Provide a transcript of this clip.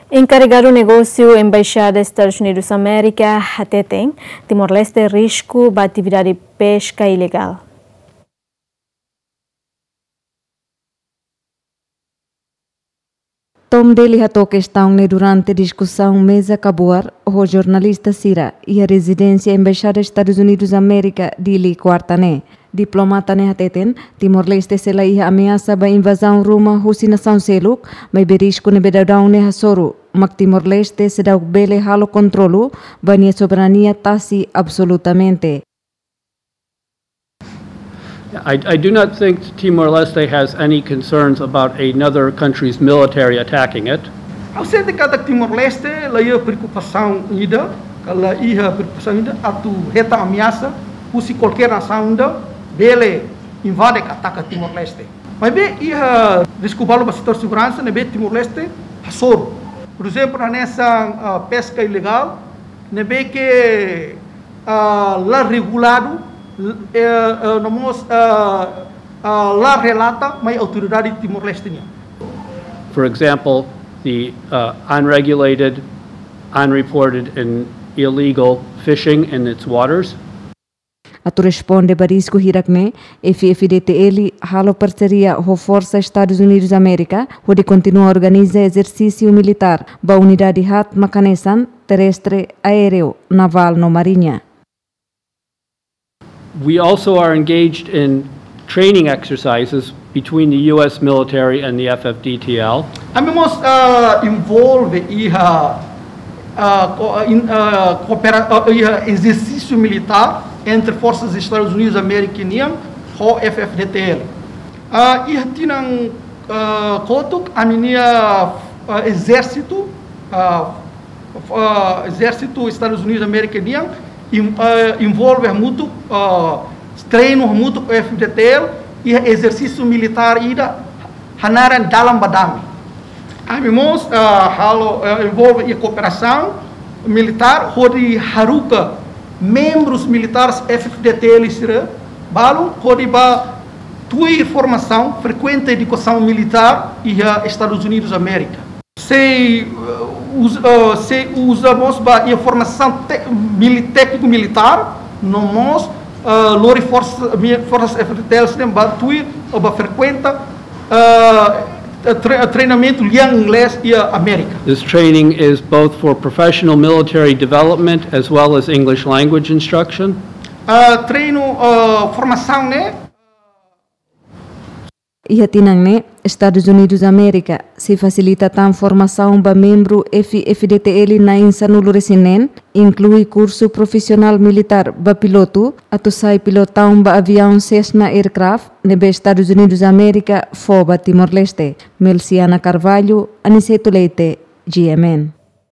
Enkarregadu negósiu embaixada Estados Unidu Amérika, hatete, Timor-Leste risku da atividade pesca ilegal. Tom Daley hatou questão durante a discussão mesa cabuar, o jornalista Sira e a residência embaixada Estados Unidos Amérika Daley quarta-né. Diplomata ne hateten, Timor-Leste se laiha ameaça ba invasão ruma husi nasaun seluk, maibé risku ne bedadão ne hasoru, mak Timor-Leste se dá bele halo controlo, bania soberania tasi absolutamente. I do not think Timor-Leste has any concerns about another country's military attacking it. Ao ser de cada Timor-Leste, laiha preocupação ida, laiha preocupação ida, atu reta ameaça, se qualquer nação ida, dele invade e ataca Timor-Leste. Mas bem, ia desculpá-lo para o setor de segurança, né, bem Timor-Leste, hasoru. Por exemplo, nessa pesca ilegal, né, bem que lá regulado, lá relata, mas a autoridade de Timor-Leste. For example, the unregulated, unreported and illegal fishing in its waters. Atu responde ba risku hirakne, FFDTL halo parceria ho Força Estados Unidos Amérika, onde continua a organizar exercício militar ba unidade hat makanesan terrestre, aéreo, naval no marinha. We also are engaged in training exercises between the U.S. military and the FFDTL. Ambos envolve exercício militar entre forças dos Estados Unidos América e o FFDTL. E tinham kotuk a minha exército Estados Unidos América envolve muito treino muito com o FFDTL e exercício militar ida hanaran dalam badami. Ambos envolve a cooperação militar onde haruka membros militares FFDTL sira balu kodiba tua formação frequente educação militar e Estados Unidos América. Se usamos a formação técnico militar, nós lori forças FFDTL sira tua frequenta treinamento em inglês e América. This training is both for professional military development as well as English language instruction. Treino formação né? E atinang ne Estados Unidos Amérika se facilita tan formação ba membro FFDTL na insanulo resinen, inclui curso profissional militar ba piloto, atu sai pilotão ba avião Cessna aircraft nebe Estados Unidos Amérika fo ba Timor-Leste. Melciana Carvalho, Aniceto Leite, GMN.